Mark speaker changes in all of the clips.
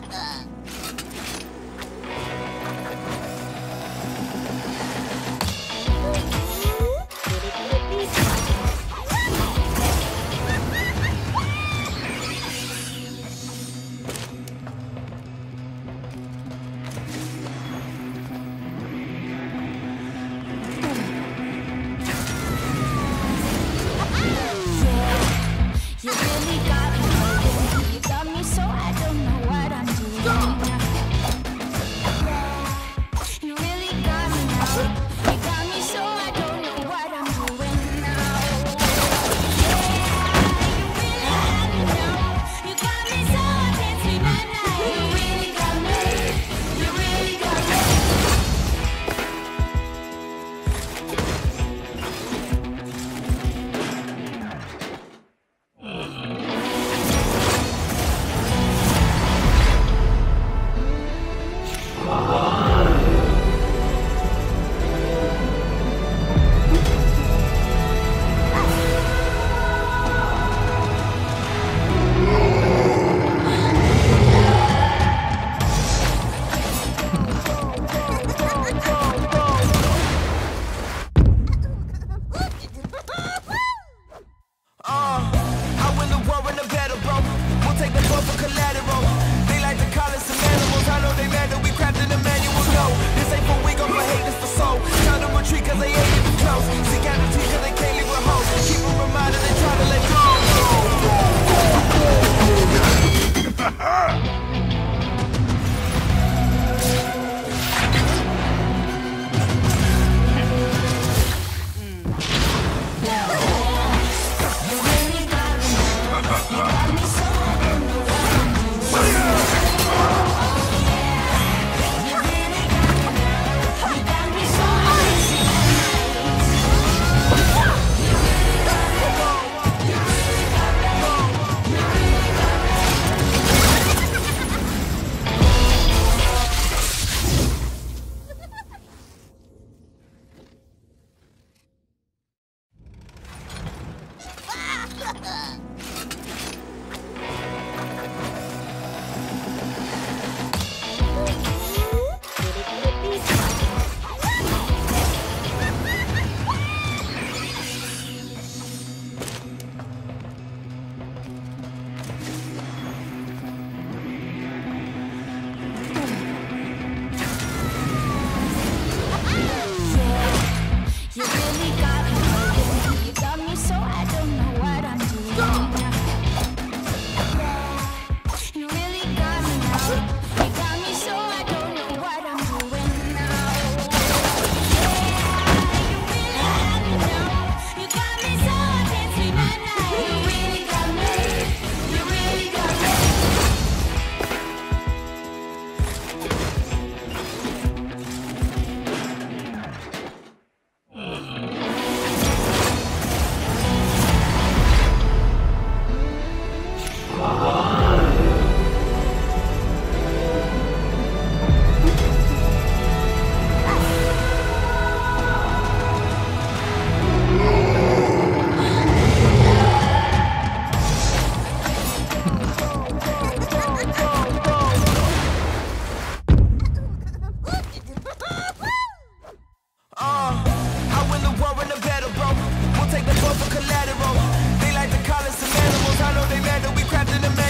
Speaker 1: Take the boat for collateral. They like to call us some animals. I know they mad that we crafted a man.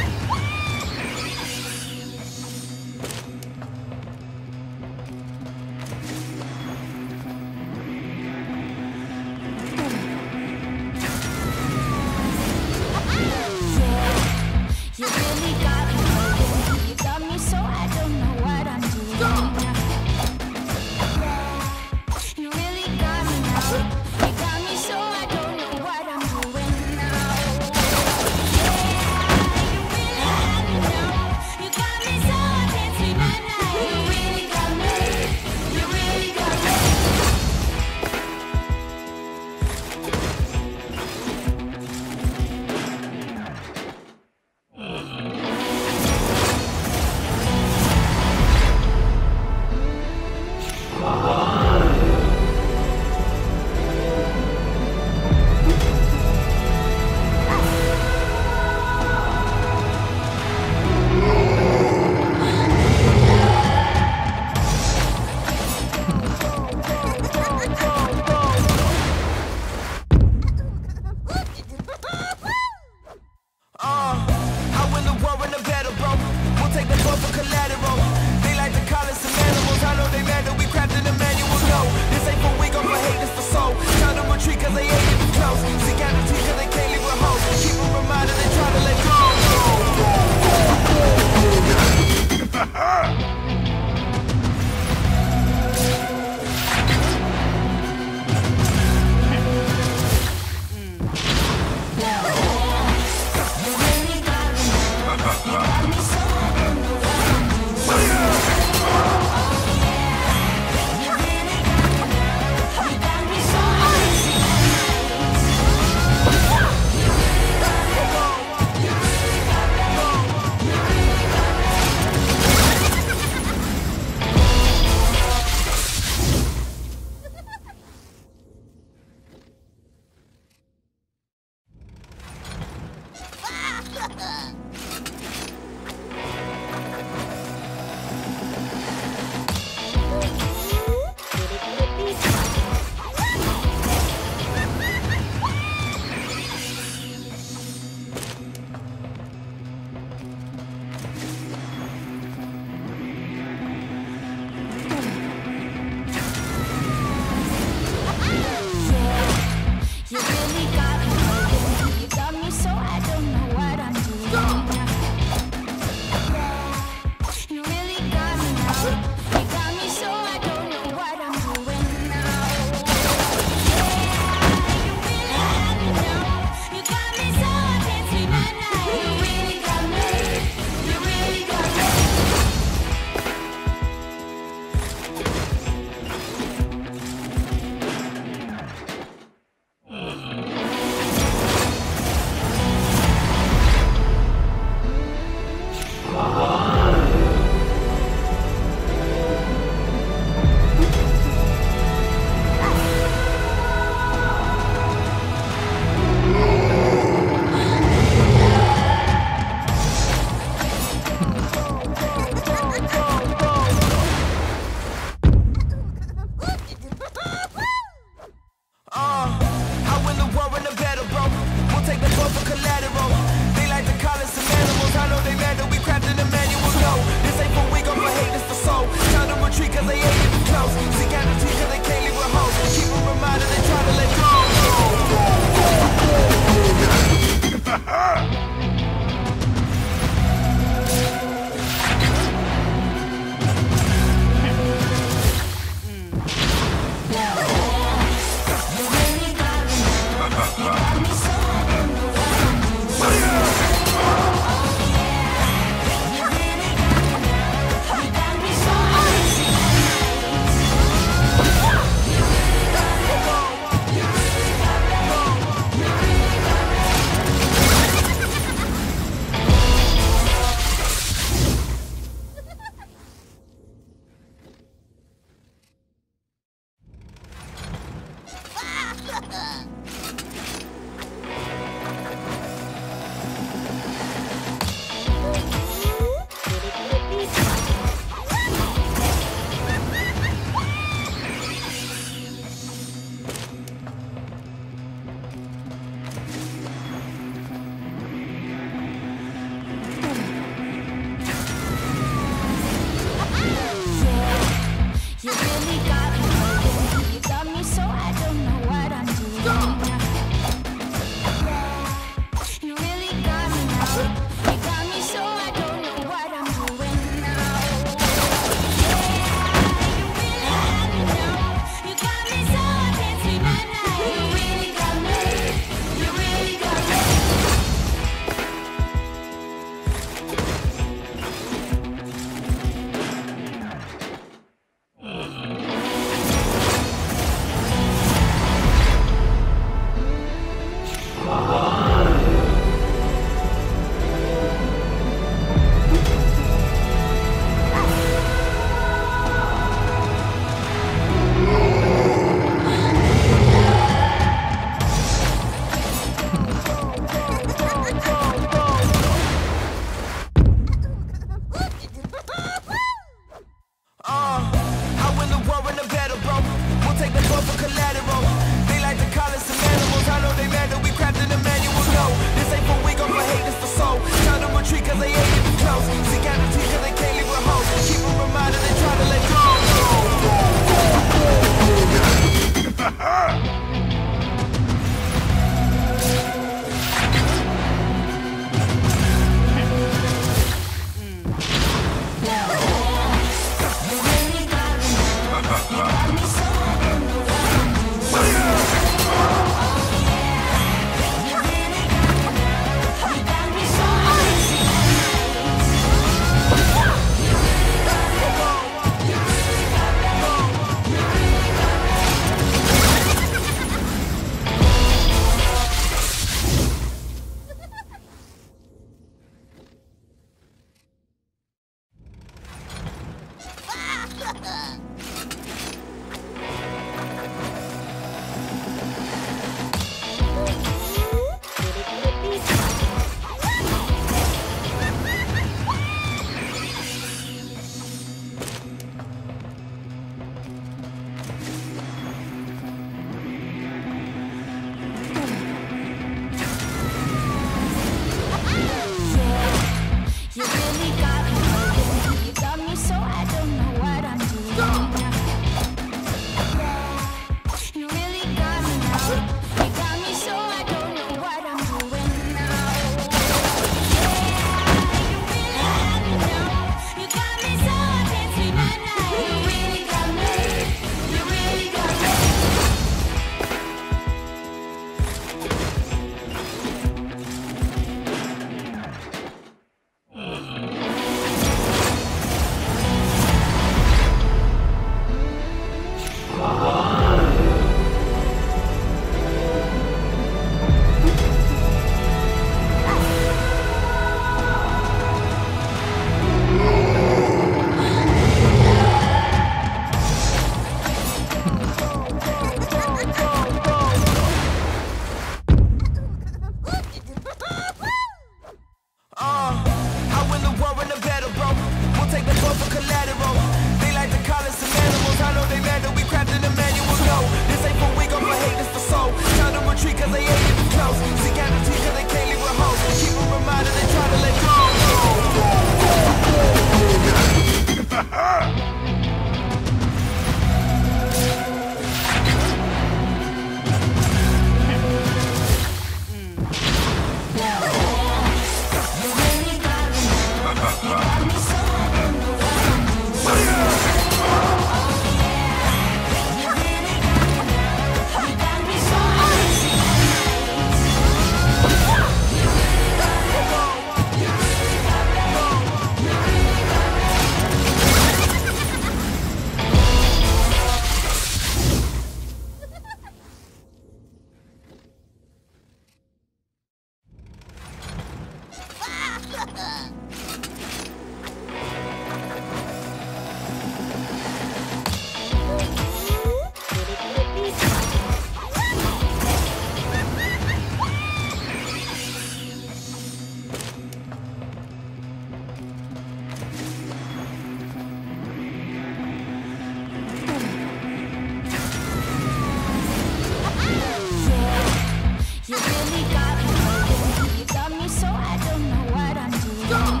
Speaker 1: You got me so I don't know what I'm doing.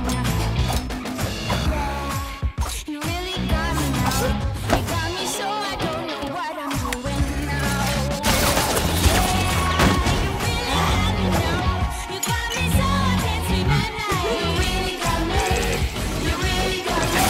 Speaker 1: You really got me now. You got me so I don't know what I'm doing now. Yeah, you really got me now. You got me so I can't sleep at night. You really got me. You really got me.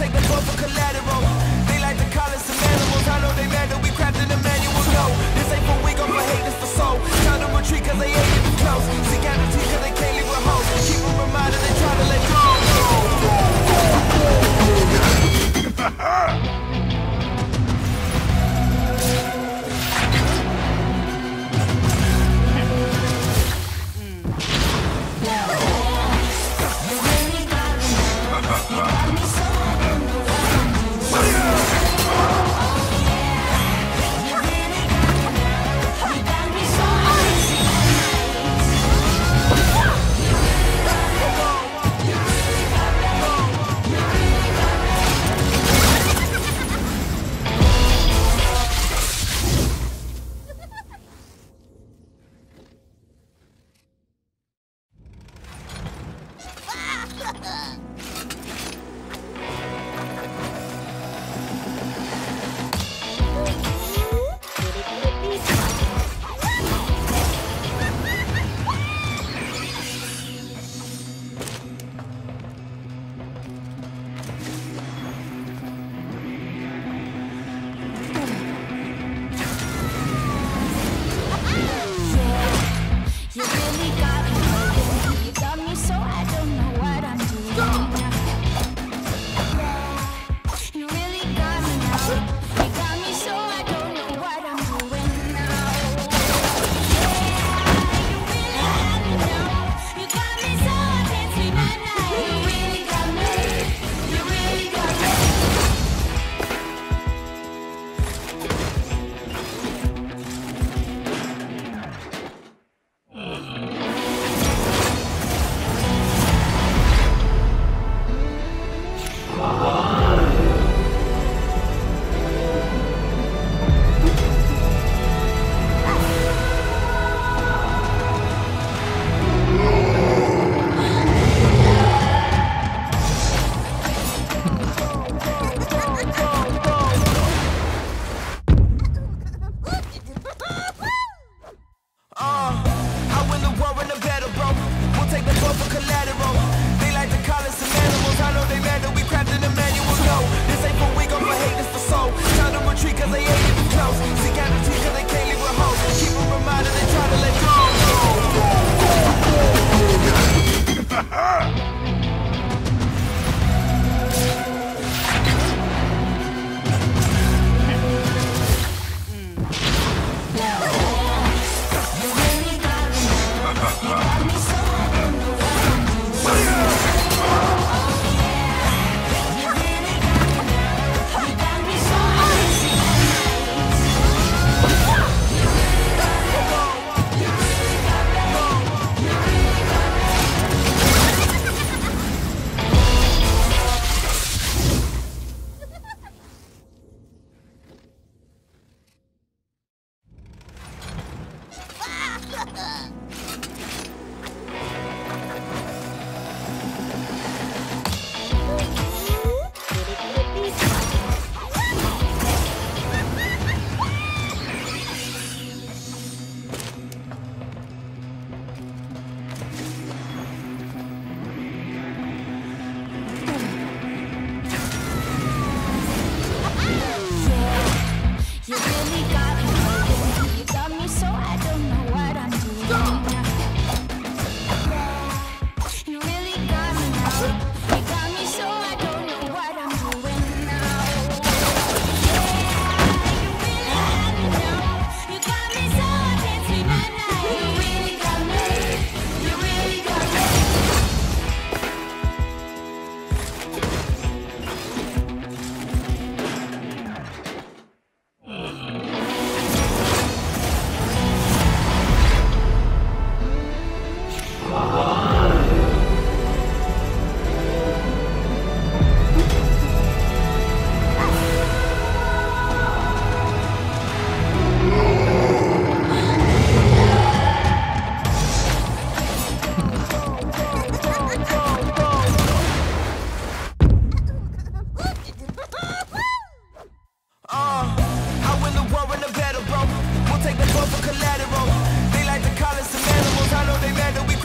Speaker 2: take the boat for collateral. They like to call us some animals. I know they mad that we crafted a manual. No, this ain't for wig, for hate, this for soul. Tell them retreat cause they ain't even close. See guaranteed cause they can't leave with hope. Keep them reminded they try to let go.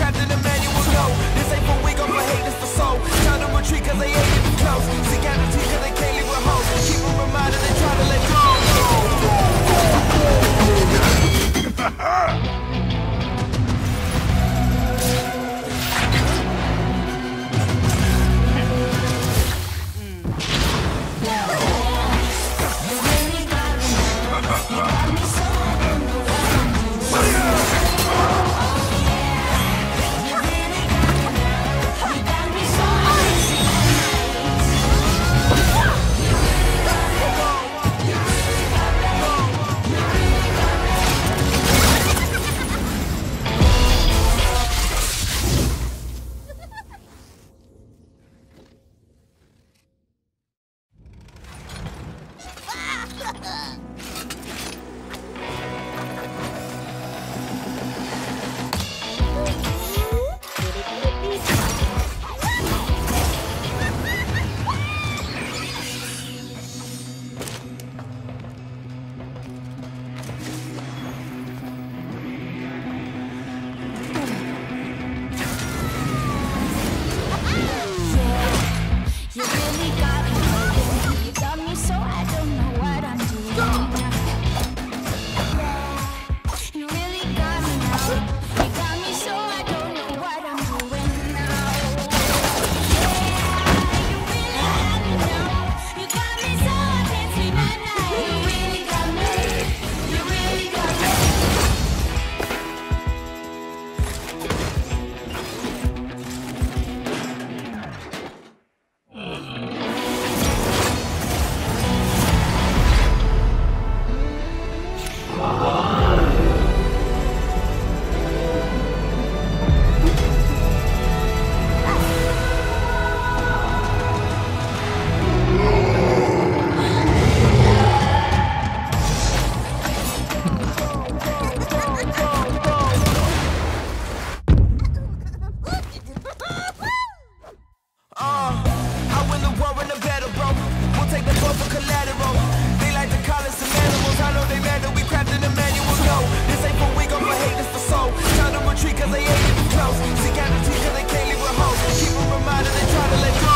Speaker 2: retreat cause they ain't even close. See guarantee
Speaker 1: You really got me going. You got me so I don't know what I'm doing. You really got me now. You got me so I don't know what I'm doing now. Yeah, you really got me now. You got me so I can't sleep at night. You really got me. You really got me.
Speaker 2: I win the war in the battle, bro. We'll take the blow for collateral. They like to call us some animals. I know they mad that we crafted the manual. No, this ain't for we gon' for hate, this for soul. Tell them retreat cause they ain't even close. See casualties cause they can't leave with hope. Keep them reminded they try to let go.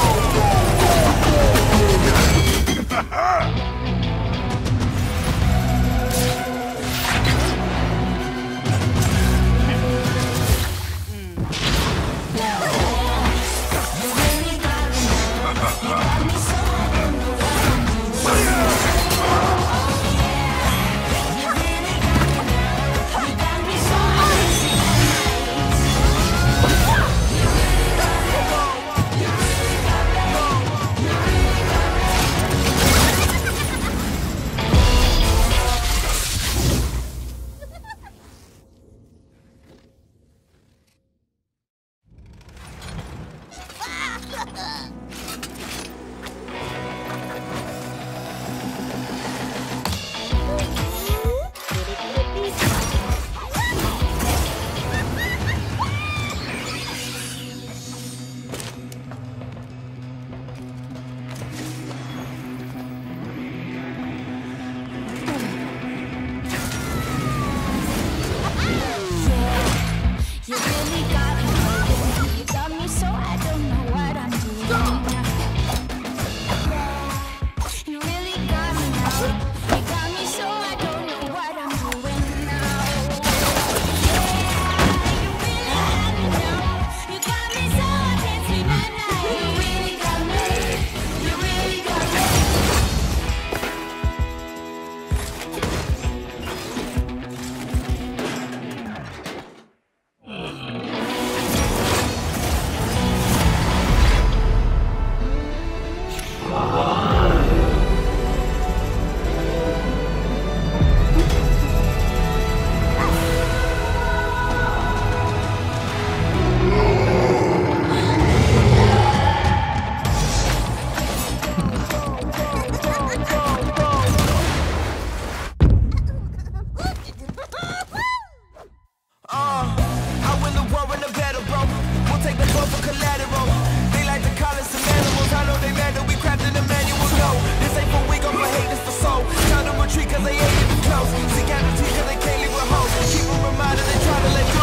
Speaker 1: You really got me going. You got me so I don't know what I'm doing. You really got me now. You got me so I don't know what I'm doing now. Yeah, you really got me now. You got me so I can't sleep at night. You really got me. You really got me.
Speaker 2: I win the war in the battle, bro. We'll take the blow for collateral. They like to call us some animals. I know they mad that we crafted the manual. No, this ain't for we gon' for hate, this for soul. Tell them retreat cause they ain't even close. See casualties cause they can't leave with hope. Keep them reminded they try to let go.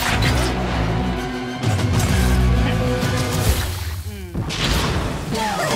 Speaker 1: Yeah.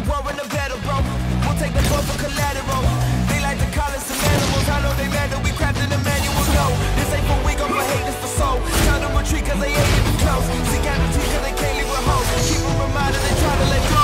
Speaker 2: war in the battle, bro. We'll take the blow for collateral. They like to call us some animals. I know they mad that we crafted the manual. No, this ain't for we gon' for hate, this for soul. Tell them retreat cause they ain't even close. See casualties cause they can't leave with hope. Keep them reminded they try to let go.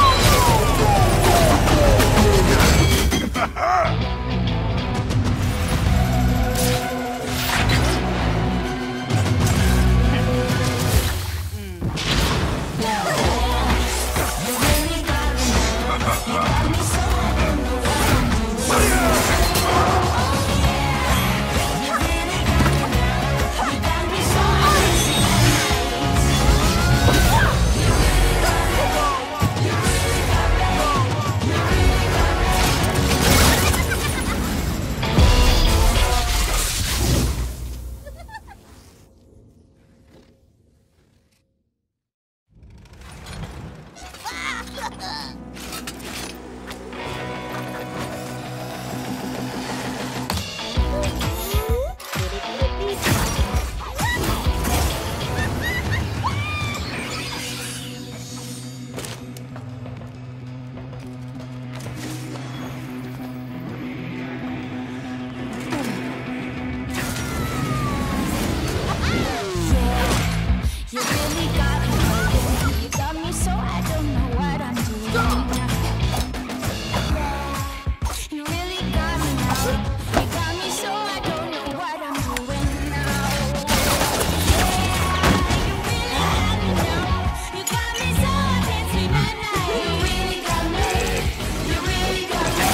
Speaker 1: You really got me going. You got me so I don't know what I'm doing. You really got me now. You got me so I don't know what I'm doing now. You really got me now. You got me so I can't sleep at night. You really got me. You really got me.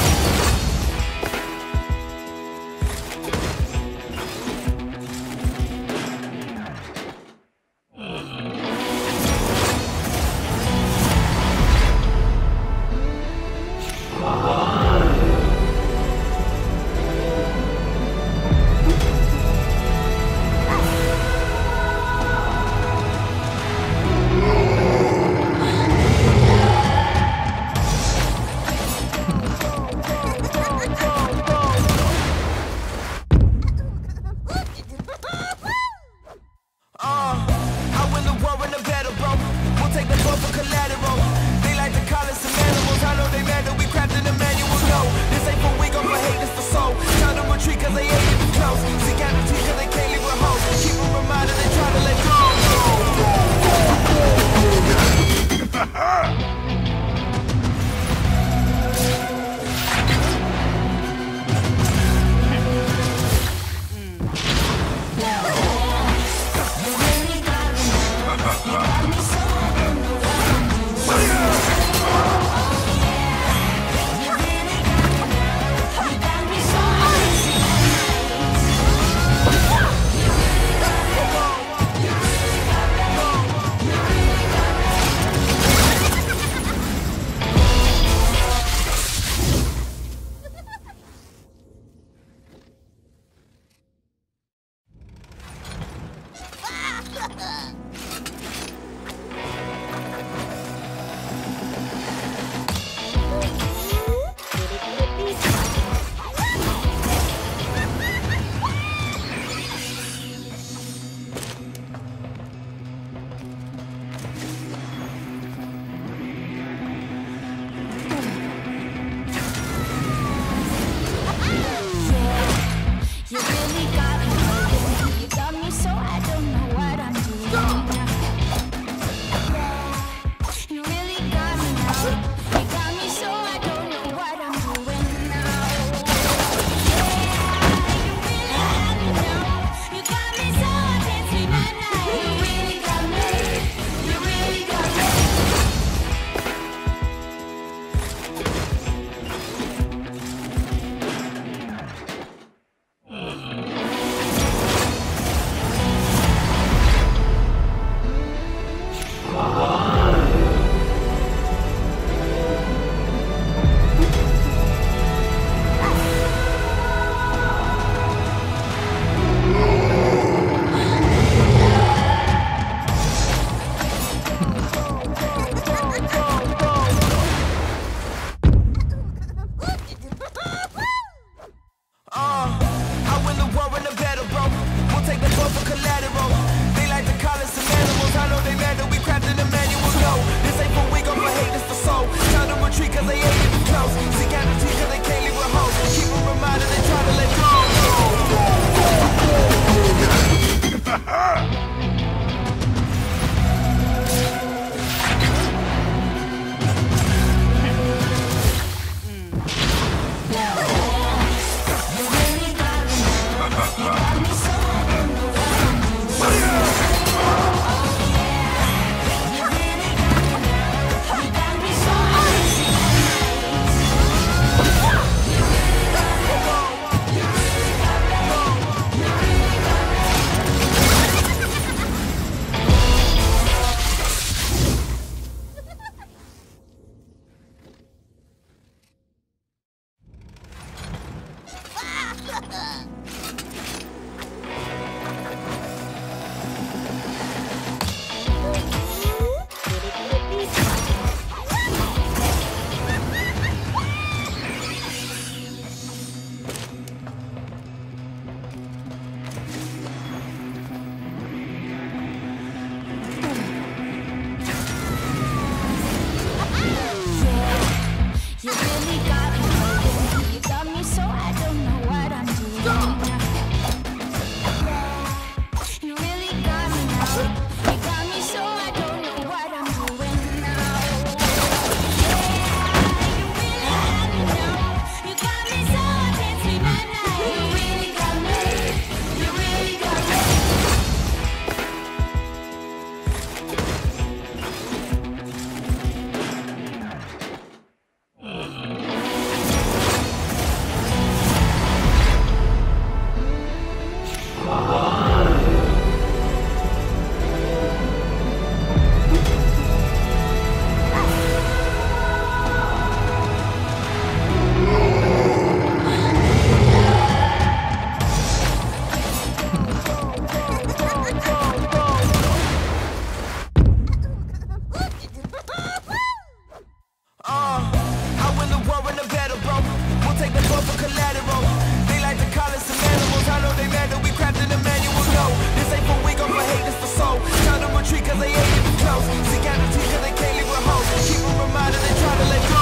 Speaker 2: War in the battle, bro. We'll take the boat for collateral. They like to call us some animals. I know they mad that we crafted the manual. No, this ain't for we gon' for hate, this for soul. Tell them retreat cause they ain't even close. See casualties cause they can't leave with hope. Keep them reminded they try to let go.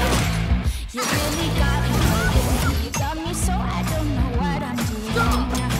Speaker 1: You really got me, you got me so I don't know what I'm doing.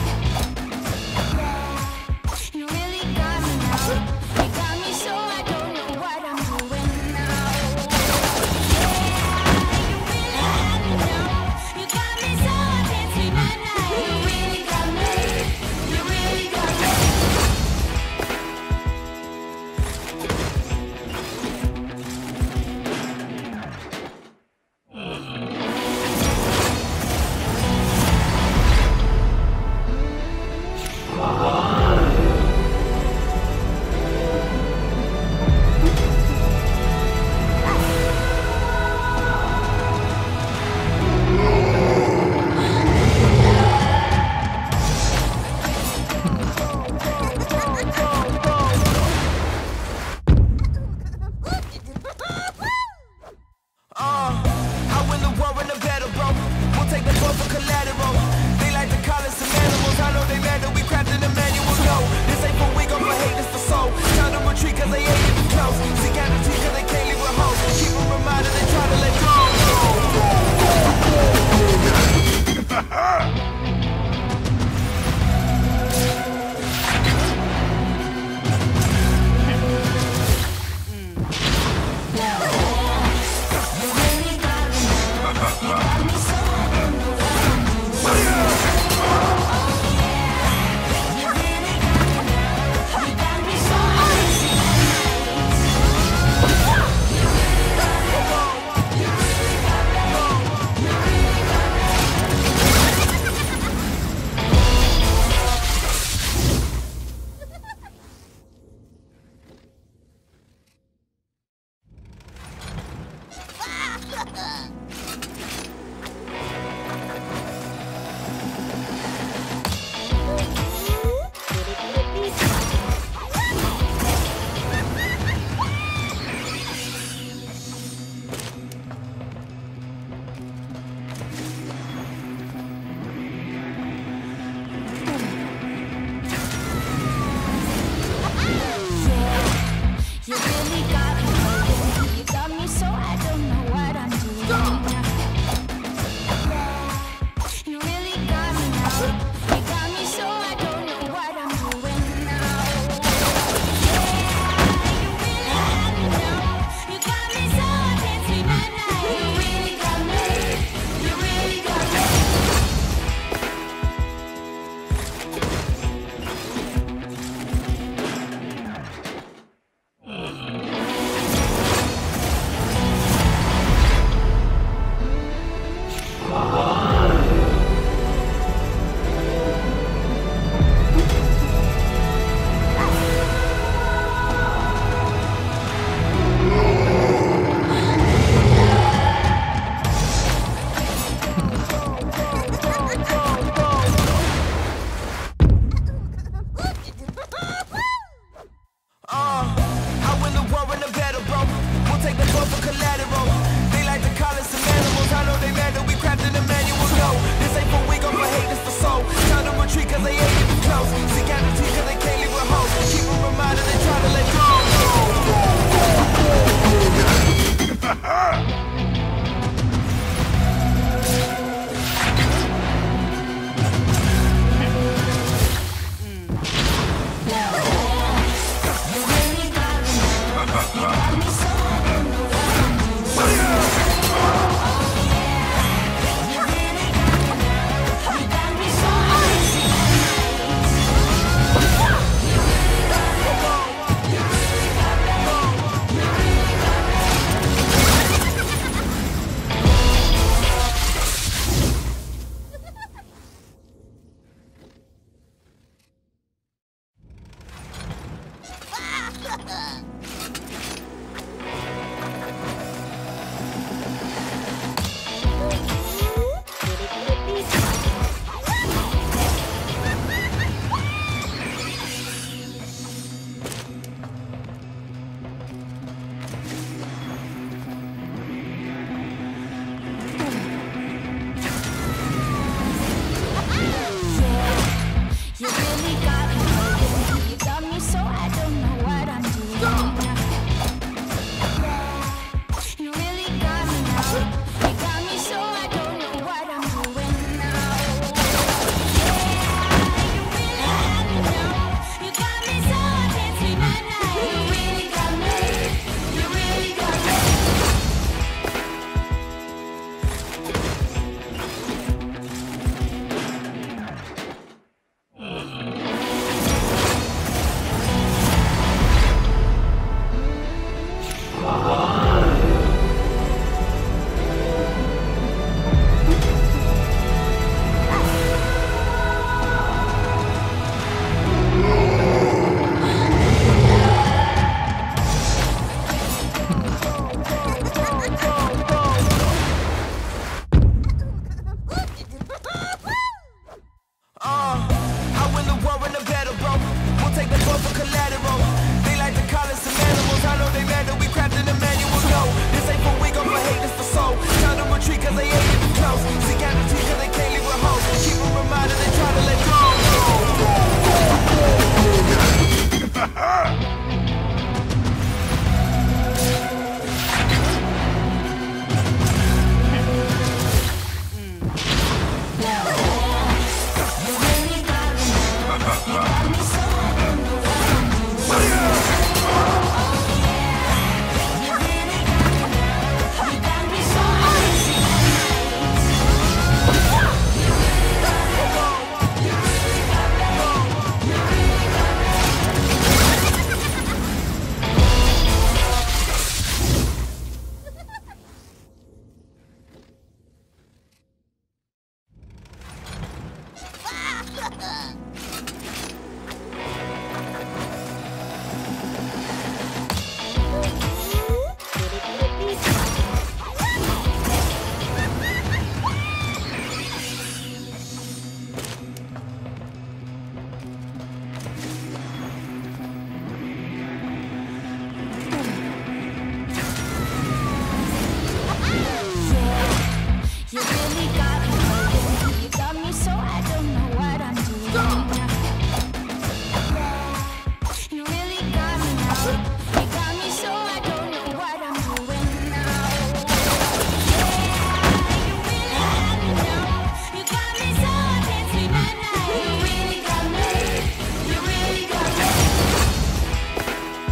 Speaker 1: You really got me holding. You got me so I don't know what I'm doing. You really got me now. You got me so I don't know what I'm doing now. Yeah, you really got me now. You got me so I can't sleep at night. You really got me. You really got me.
Speaker 2: I win the war in the battle, bro. We'll take the gold for collateral. They like to call us some animals. I know they mad that we crafted a manual. No, this ain't for wig, for hate, this for soul. Tell them retreat cause they ain't even close. See casualties cause they can't leave with hoes. Keep them reminded they try to let go.
Speaker 1: You really got me holding. You got me so I don't know what I'm doing. You really got me now. You got me so I don't know what I'm doing now. Yeah, you really got me now. You got me so I can't sleep at night. You really got me. You really got me.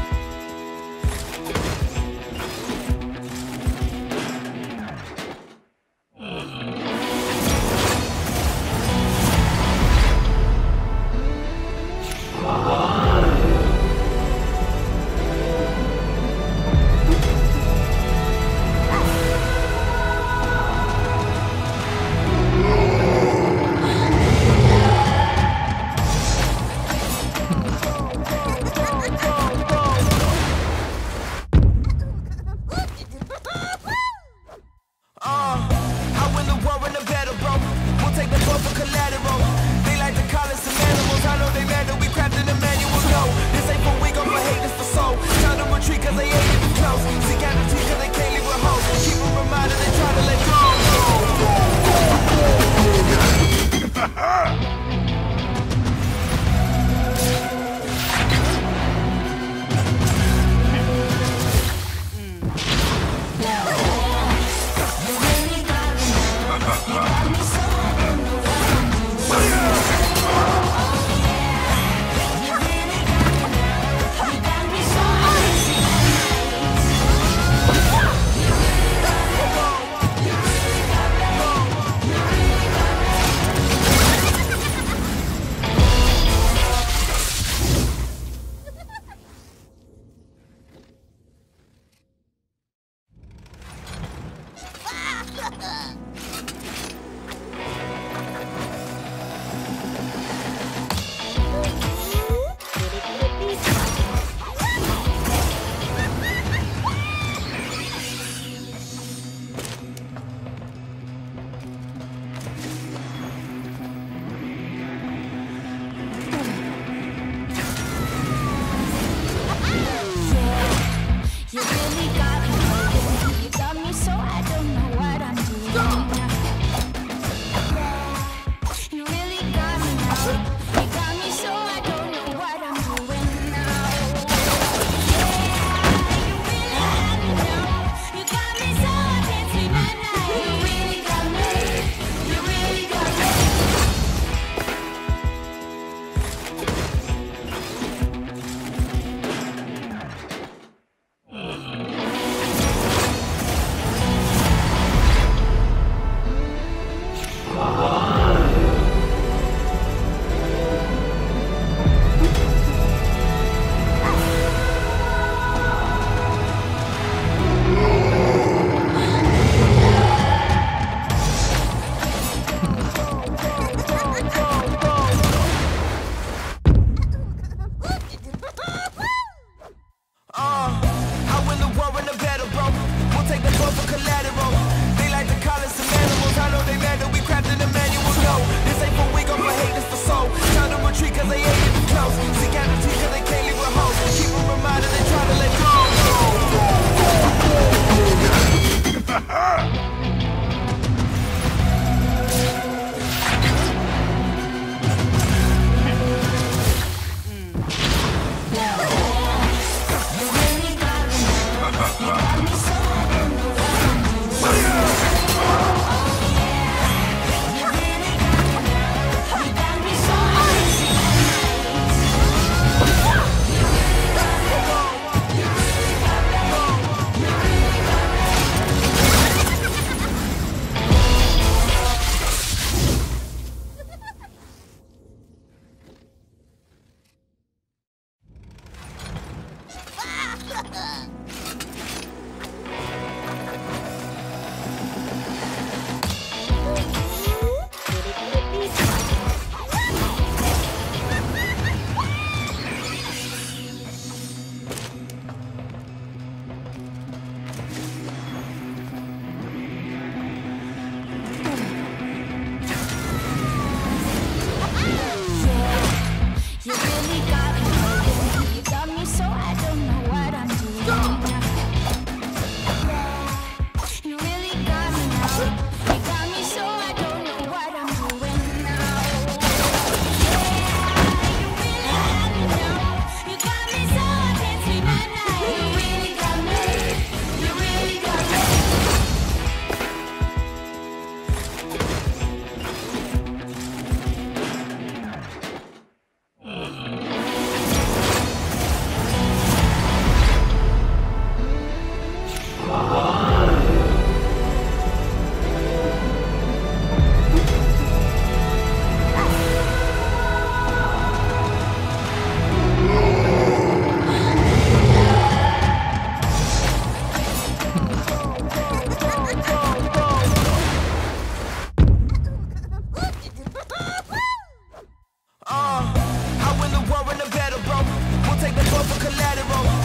Speaker 2: I win the war in the battle, bro. We'll take the gold for collateral. They like to call us some animals. I know they mad that we crafted a manual. No, this ain't for wig, for hate, this for soul. Tell them retreat cause they ain't even close. See casualties cause they can't leave with hoes. Keep them reminded they try to let go. go for collateral.